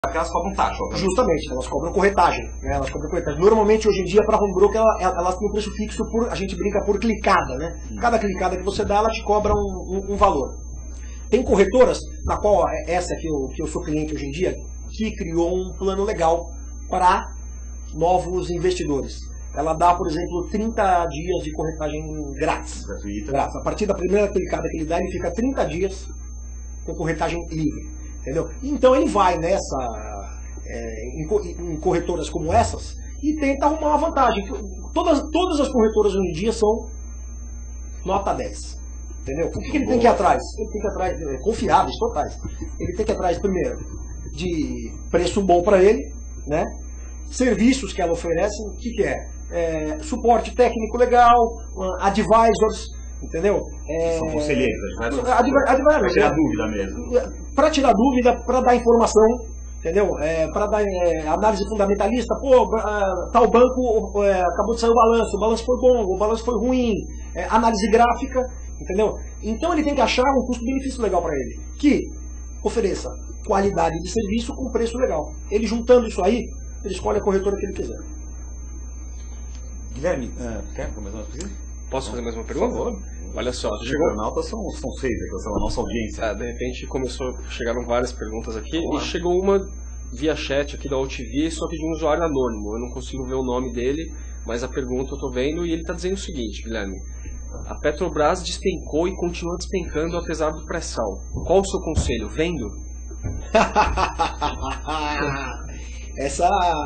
que elas cobram taxa. Justamente, elas cobram corretagem. Né? Elas cobram corretagem. Normalmente, hoje em dia, para home broker, elas têm um preço fixo, a gente brinca por clicada. Né? Cada clicada que você dá, ela te cobra um valor. Tem corretoras, na qual essa que eu sou cliente hoje em dia, que criou um plano legal para novos investidores. Ela dá, por exemplo, 30 dias de corretagem grátis. Gratuita. A partir da primeira clicada que ele dá, ele fica 30 dias com corretagem livre. Entendeu? Então ele vai em corretoras como essas e tenta arrumar uma vantagem. Todas as corretoras hoje em dia são nota 10. Entendeu? O que ele tem que ir atrás? Ele tem que ir atrás, confiáveis, totais. Ele tem que ir atrás, primeiro, de preço bom para ele, né? Serviços que ela oferece, o que é? Suporte técnico legal, advisors, entendeu? São conselheiros, para tirar dúvida mesmo. Para tirar dúvida, para dar informação, entendeu? Para dar análise fundamentalista, tal banco acabou de sair o balanço foi bom, o balanço foi ruim, análise gráfica, entendeu? Então ele tem que achar um custo-benefício legal para ele, que ofereça qualidade de serviço com preço legal. Ele juntando isso aí, ele escolhe a corretora que ele quiser. Guilherme, quer mais uma pergunta? Posso fazer mais uma pergunta? Por favor. Olha só, os internautas são 6, são a nossa audiência. De repente chegaram várias perguntas aqui e chegou uma via chat aqui da OTV, só que de um usuário anônimo. Eu não consigo ver o nome dele, mas a pergunta eu estou vendo e ele está dizendo o seguinte, Guilherme. A Petrobras despencou e continua despencando apesar do pré-sal. Qual o seu conselho? Vendo? Essa...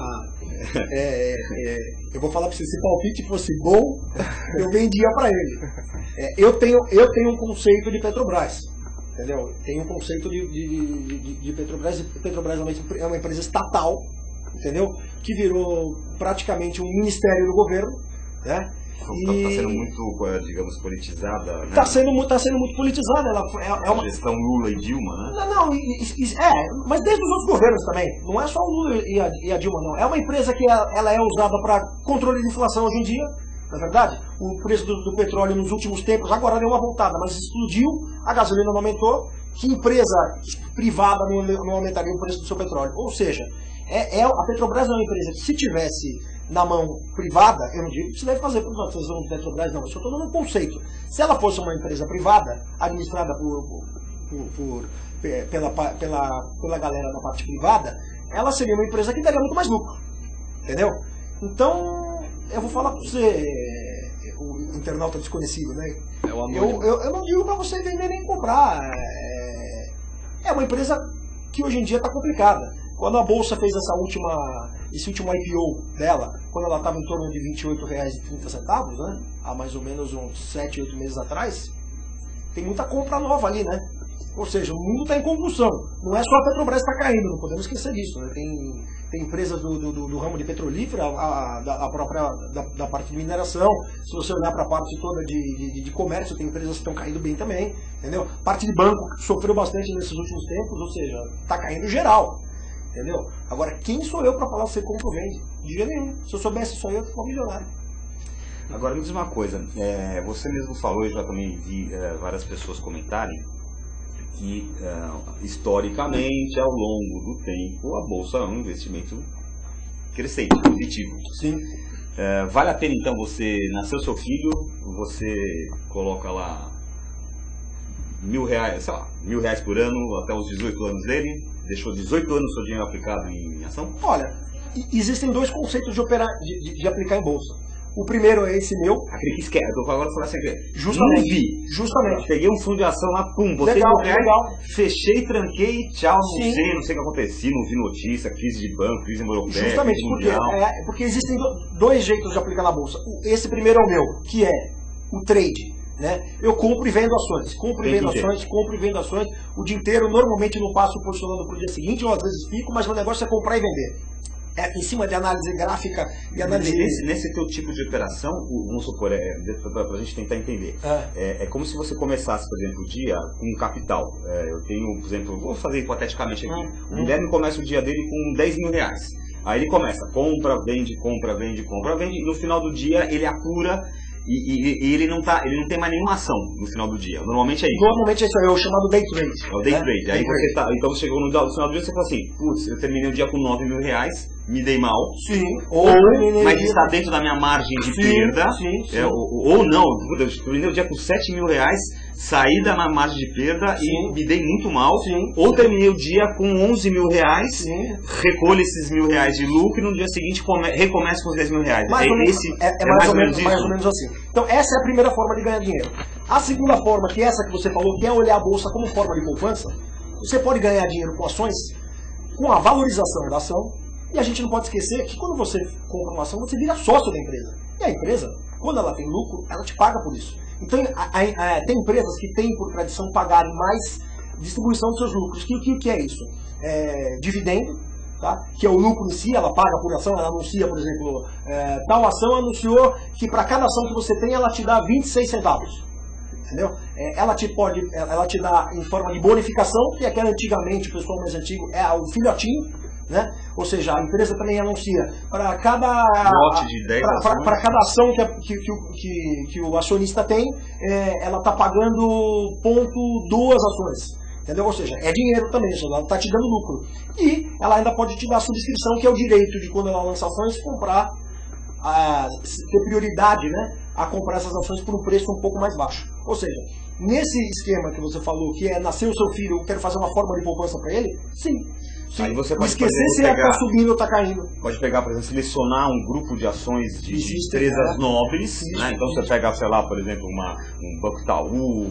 eu vou falar para você, se o palpite fosse bom, eu vendia para ele. Eu tenho um conceito de Petrobras, entendeu? Tenho um conceito de Petrobras. Petrobras é uma empresa estatal, entendeu? Que virou praticamente um ministério do governo, né? Está sendo muito, digamos, politizada, né? Está sendo muito politizada. Ela é uma gestão Lula e Dilma, né? Não, mas desde os outros governos também. Não é só o Lula e a Dilma, não. É uma empresa que ela é usada para controle de inflação hoje em dia, na verdade. O preço do petróleo nos últimos tempos, agora deu uma voltada, mas explodiu, a gasolina não aumentou. Que empresa privada não aumentaria o preço do seu petróleo? Ou seja, a Petrobras é uma empresa que, se tivesse na mão privada, eu não digo que você deve fazer privatização de Petrobras, não, eu só estou dando um conceito. Se ela fosse uma empresa privada, administrada pela galera da parte privada, ela seria uma empresa que daria muito mais lucro, entendeu? Então, eu vou falar para você, o internauta desconhecido, né? Eu não digo para você vender nem comprar. É uma empresa que hoje em dia está complicada. Quando a Bolsa fez esse último IPO dela, quando ela estava em torno de R$ 28,30, né? Há mais ou menos uns 7, 8 meses atrás, tem muita compra nova ali, né? Ou seja, o mundo está em convulsão. Não é só a Petrobras que está caindo, não podemos esquecer disso, né? Tem empresas do ramo de petrolífera, a própria da parte de mineração. Se você olhar para a parte toda de comércio, tem empresas que estão caindo bem também, entendeu? Parte de banco sofreu bastante nesses últimos tempos, ou seja, está caindo geral. Entendeu? Agora, quem sou eu para falar se você compra ou vende? De jeito nenhum. Se eu soubesse só eu ficava milionário. Agora, me diz uma coisa. Você mesmo falou, eu já também vi várias pessoas comentarem, que historicamente, ao longo do tempo, a Bolsa é um investimento crescente, positivo. Sim. Vale a pena, então, você nasceu seu filho, você coloca lá R$1.000, sei lá, R$1.000 por ano até os 18 anos dele, deixou 18 anos seu dinheiro aplicado em ação? Olha, existem dois conceitos de aplicar em bolsa. O primeiro é esse meu. Aquele que esquece, eu tô agora falando assim, justamente. Não vi. Justamente. Peguei um fundo de ação lá, pum, botei legal. Fechei, tranquei, tchau, não sei o que acontecia, não vi notícia, crise de banco, crise europeia. Justamente, porque existem dois jeitos de aplicar na bolsa. Esse primeiro é o meu, que é o trade. Né? Eu compro e vendo ações, compro e vendo ações o dia inteiro. Normalmente não passo posicionando para o dia seguinte, ou às vezes fico, mas o negócio é comprar e vender. Em cima de análise gráfica e análise... Nesse teu tipo de operação, vamos supor, para a gente tentar entender, é como se você começasse, por exemplo, o dia com um capital. Eu tenho, por exemplo, vou fazer hipoteticamente aqui, o Guilherme começa o dia dele com R$10.000. Aí ele começa, compra, vende, e no final do dia ele apura e ele não tem mais nenhuma ação no final do dia. Normalmente é isso. Normalmente é isso, é o chamado day trade. É o day trade. Aí então você chegou no final do dia e você fala assim, putz, eu terminei o dia com 9 mil reais, me dei mal. Sim. Mas está dentro da minha margem de perda. Sim. Ou não, eu terminei o dia com 7 mil reais, saí da minha margem de perda e me dei muito mal. Sim. Ou terminei o dia com 11 mil reais, recolho esses mil reais de lucro e no dia seguinte recomeço com os 10 mil reais. Mais ou menos assim. Então essa é a primeira forma de ganhar dinheiro. A segunda forma, que é essa que você falou, que é olhar a bolsa como forma de poupança, você pode ganhar dinheiro com ações, com a valorização da ação. E a gente não pode esquecer que quando você compra uma ação, você vira sócio da empresa. E a empresa, quando ela tem lucro, ela te paga por isso. Então, tem empresas que têm por tradição pagarem mais distribuição dos seus lucros. O que é isso? Dividendo, tá? Que é o lucro em si, ela paga por ação, ela anuncia, por exemplo, tal ação anunciou que para cada ação que você tem, ela te dá 26 centavos. Entendeu? Ela te dá em forma de bonificação, que é aquela antigamente, o pessoal mais antigo, é o filhotinho. Né? Ou seja, a empresa também anuncia para cada ação que o acionista tem, ela está pagando 0,2 ações. Entendeu? Ou seja, é dinheiro também, ela está te dando lucro. E ela ainda pode te dar a subscrição, que é o direito de, quando ela lança ações, comprar, ter prioridade, né, a comprar essas ações por um preço um pouco mais baixo. Ou seja, nesse esquema que você falou, que é nascer o seu filho, eu quero fazer uma forma de poupança para ele, sim. Aí você pode esquecer se ele está subindo ou está caindo. Pode pegar, por exemplo, selecionar um grupo de ações de empresas nobres, né? Então você pega, sei lá, por exemplo, um Banco Itaú,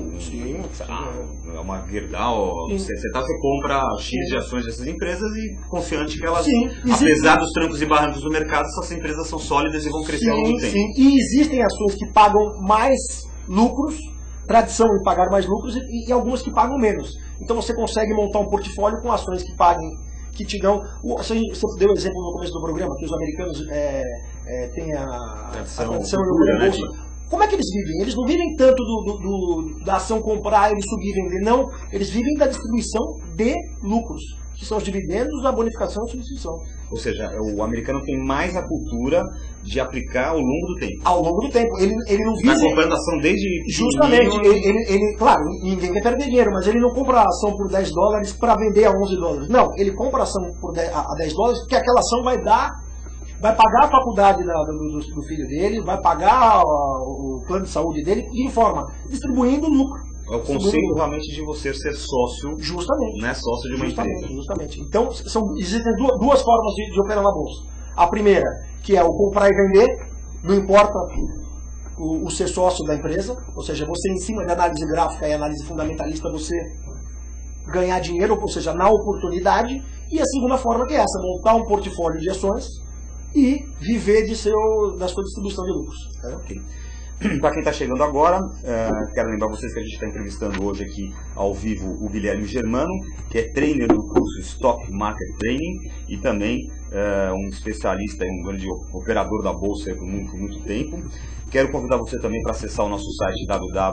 uma Gerdau, você compra X de ações dessas empresas e confiante que elas, apesar dos trancos e barrancos do mercado, essas empresas são sólidas e vão crescer ao longo do tempo. E existem ações que pagam mais lucros, tradição em pagar mais lucros, e algumas que pagam menos. Então você consegue montar um portfólio com ações que paguem, que te dão... Você deu exemplo no começo do programa, que os americanos têm a tradição e bolsa. Como é que eles vivem? Eles não vivem tanto da ação comprar e subir e vender, não. Eles vivem da distribuição de lucros, que são os dividendos, a bonificação e a substituição. Ou seja, o americano tem mais a cultura de aplicar ao longo do tempo. Ao longo do tempo. Ele não vive... Na comprando ação desde... Justamente. Claro, ninguém quer perder dinheiro, mas ele não compra a ação por $10 para vender a $11. Não, ele compra a ação a $10 porque aquela ação vai pagar a faculdade do filho dele, vai pagar o plano de saúde dele, de forma distribuindo lucro. É o conceito realmente de você ser sócio. Justamente. Não é sócio de uma empresa. Justamente. Então, existem duas formas de operar na bolsa. A primeira, que é o comprar e vender, não importa o ser sócio da empresa, ou seja, você em cima de análise gráfica e análise fundamentalista, você ganhar dinheiro, ou seja, na oportunidade. E a segunda forma, que é essa, montar um portfólio de ações e viver da sua distribuição de lucros. Ok. Para quem está chegando agora, quero lembrar vocês que a gente está entrevistando hoje aqui ao vivo o Guilherme Germano, que é trainer do curso Stock Market Training e também um especialista, um grande operador da bolsa por muito tempo. Quero convidar você também para acessar o nosso site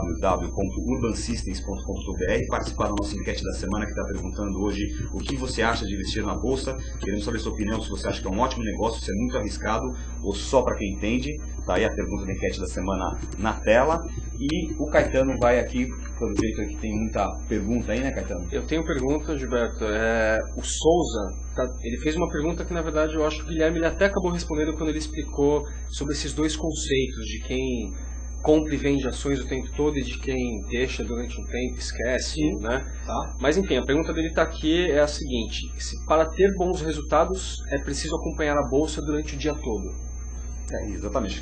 www.urbansystems.com.br e participar da nossa enquete da semana, que está perguntando hoje o que você acha de investir na bolsa. Queremos saber a sua opinião, se você acha que é um ótimo negócio, se é muito arriscado ou só para quem entende. Está aí a pergunta da enquete da semana na tela. E o Caetano vai aqui, pelo jeito aqui tem muita pergunta aí, né, Caetano? Eu tenho pergunta, Gilberto. O Souza, ele fez uma pergunta que, na verdade, eu acho que o Guilherme ele até acabou respondendo quando ele explicou sobre esses dois conceitos, de quem compra e vende ações o tempo todo e de quem deixa durante um tempo, esquece, né? Tá. Mas, enfim, a pergunta dele está aqui é a seguinte: para ter bons resultados, é preciso acompanhar a bolsa durante o dia todo? Exatamente.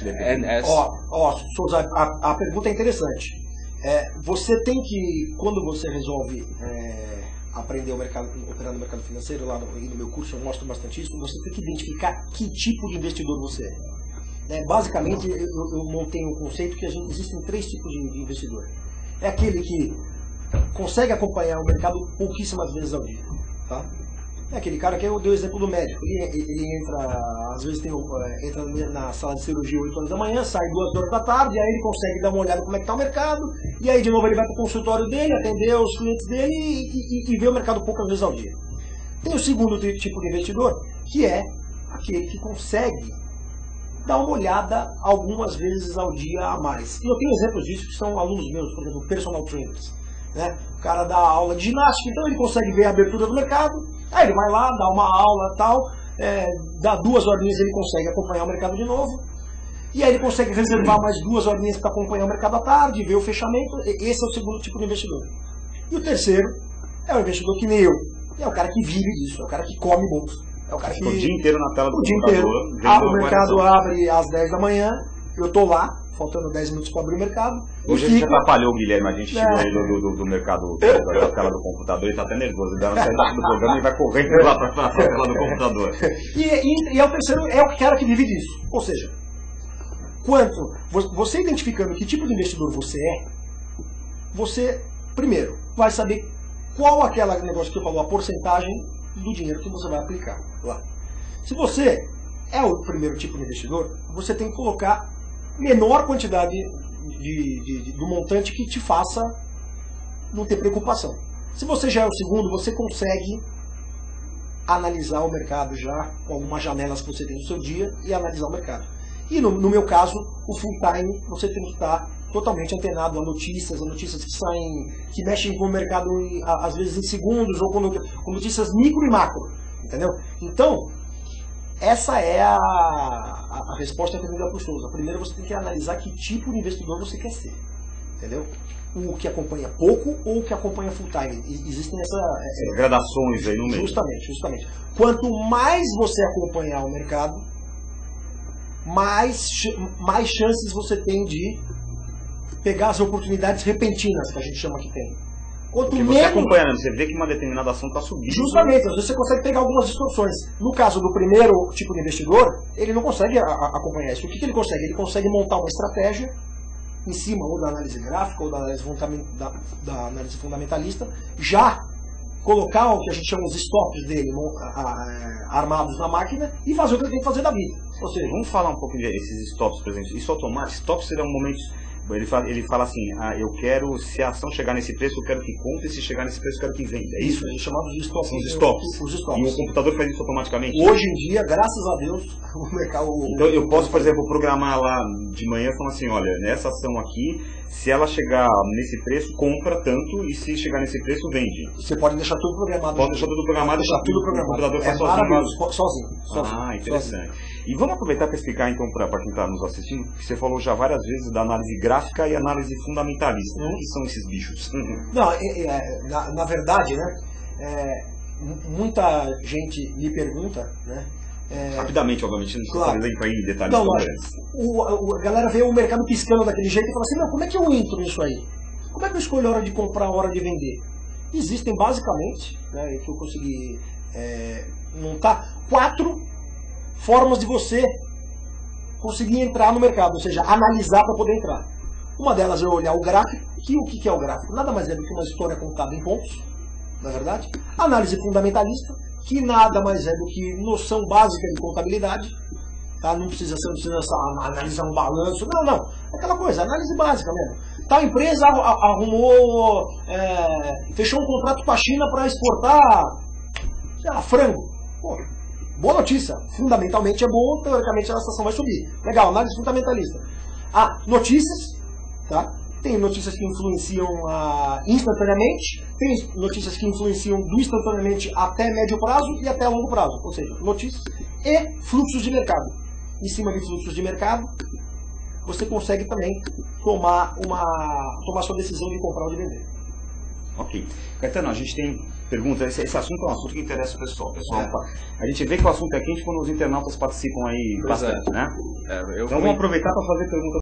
Souza, a pergunta é interessante. Você tem que, quando você resolve aprender operar no mercado financeiro, lá no meu curso eu mostro bastante isso, você tem que identificar que tipo de investidor você é. Basicamente, eu montei um conceito que existem 3 tipos de investidor. É aquele que consegue acompanhar o mercado pouquíssimas vezes ao dia, tá? É aquele cara que eu dei o exemplo do médico. Ele entra, às vezes entra na sala de cirurgia 8 horas da manhã, sai 2 horas da tarde, aí ele consegue dar uma olhada como é que está o mercado, e aí de novo ele vai para o consultório dele, atender os clientes dele e ver o mercado poucas vezes ao dia. Tem o segundo tipo de investidor, que é aquele que consegue dá uma olhada algumas vezes ao dia a mais. E eu tenho exemplos disso que são alunos meus, por exemplo, personal trainers. Né? O cara dá aula de ginástica, então ele consegue ver a abertura do mercado, aí ele vai lá, dá uma aula tal, dá 2 horinhas ele consegue acompanhar o mercado de novo, e aí ele consegue reservar mais 2 horinhas para acompanhar o mercado à tarde, ver o fechamento. Esse é o segundo tipo de investidor. E o terceiro é o investidor que nem eu, é o cara que vive disso, é o cara que come bolsa. É o cara que o dia inteiro na tela do o dia inteiro. O mercado abre às 10 da manhã, eu tô lá, faltando 10 minutos para abrir o mercado. Hoje a gente atrapalhou o Guilherme, a gente tirou ele do mercado, da tela do computador, ele tá até nervoso, ele dá uma saída do programa e vai correndo lá para a tela do computador. E é o terceiro, é o cara que vive disso. Ou seja, você identificando que tipo de investidor você é, você, primeiro, vai saber qual aquele negócio que eu falou, a porcentagem do dinheiro que você vai aplicar lá. Se você é o primeiro tipo de investidor, você tem que colocar menor quantidade do montante que te faça não ter preocupação. Se você já é o segundo, você consegue analisar o mercado já com algumas janelas que você tem no seu dia e analisar o mercado. E no meu caso, o full time, você tem que estar totalmente antenado a notícias que saem, que mexem com o mercado às vezes em segundos, ou com notícias micro e macro, entendeu? Então, essa é a resposta que eu dou para o Souza. Primeiro você tem que analisar que tipo de investidor você quer ser, entendeu? O que acompanha pouco ou o que acompanha full time. Existem essas gradações aí no meio. Justamente. Quanto mais você acompanhar o mercado, mais chances você tem de pegar as oportunidades repentinas que a gente chama que tem. Porque você acompanhando, você vê que uma determinada ação está subindo. Justamente, às vezes você consegue pegar algumas distorções. No caso do primeiro tipo de investidor, ele não consegue acompanhar isso. O que ele consegue? Ele consegue montar uma estratégia em cima ou da análise gráfica ou da análise fundamentalista, já colocar o que a gente chama os stops dele armados na máquina e fazer o que ele tem que fazer da vida. Ou seja, vamos falar um pouco desses stops, por exemplo. Isso automático, stops serão momentos. Ele fala assim, eu quero, se a ação chegar nesse preço, eu quero que compre, se chegar nesse preço, eu quero que venda. É isso? É chamado de stops. São os stops. E o computador faz isso automaticamente? Hoje em dia, graças a Deus, o mercado... Então eu posso, por exemplo, programar lá de manhã, falando assim, olha, nessa ação aqui, se ela chegar nesse preço, compra tanto, e se chegar nesse preço, vende. Você pode deixar tudo programado. Pode deixar tudo programado, deixar tudo programado. O computador faz sozinho. Ah, interessante. Sozinho. E vamos aproveitar para explicar, então, para quem está nos assistindo, que você falou já várias vezes da análise gráfica e análise fundamentalista. O que são esses bichos? Não, na verdade, né, muita gente me pergunta, né, rapidamente, obviamente, não precisa entrar em detalhes. Não, a galera vê o mercado piscando daquele jeito e fala assim, como é que eu entro nisso aí? Como é que eu escolho a hora de comprar, a hora de vender? Existem basicamente, né, que eu consegui montar 4 formas de você conseguir entrar no mercado, ou seja, analisar para poder entrar. Uma delas é olhar o gráfico, o que é o gráfico? Nada mais é do que uma história contada em pontos, na verdade. Análise fundamentalista, que nada mais é do que noção básica de contabilidade. Tá? Não precisa analisar um balanço, não. Aquela coisa, análise básica mesmo. Tal empresa arrumou, fechou um contrato com a China para exportar, sei lá, frango. Pô, boa notícia, fundamentalmente é bom, teoricamente a ação vai subir. Legal, análise fundamentalista. Notícias, tá? Tem notícias que influenciam instantaneamente, tem notícias que influenciam do instantaneamente até médio prazo e até longo prazo. Ou seja, notícias e fluxos de mercado. Em cima de fluxos de mercado, você consegue também tomar sua decisão de comprar ou de vender. Ok. Caetano, a gente tem perguntas. Esse assunto é um assunto que interessa o pessoal. A gente vê que o assunto é quente quando os internautas participam aí bastante, né? Então vamos aproveitar para fazer perguntas.